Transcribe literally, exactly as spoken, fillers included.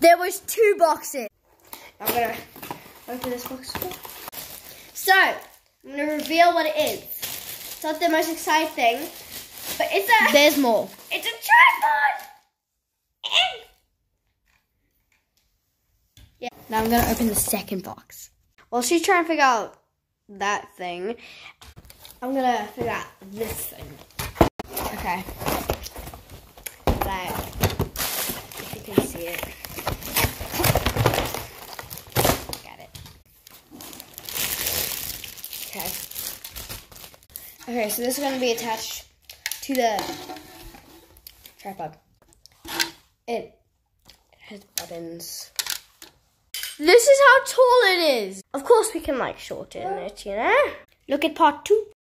There was two boxes. I'm gonna open this box. So, I'm gonna reveal what it is. It's not the most exciting thing, but it's a... There's more. It's a tripod! Yeah. Now I'm gonna open the second box. While she's trying to figure out that thing, I'm gonna figure out this thing. Okay. Like, if you can see it. Got it. Okay. Okay, so this is gonna be attached to the tripod. It has buttons. This is how tall it is. Of course we can like shorten it, you know? Look at part two.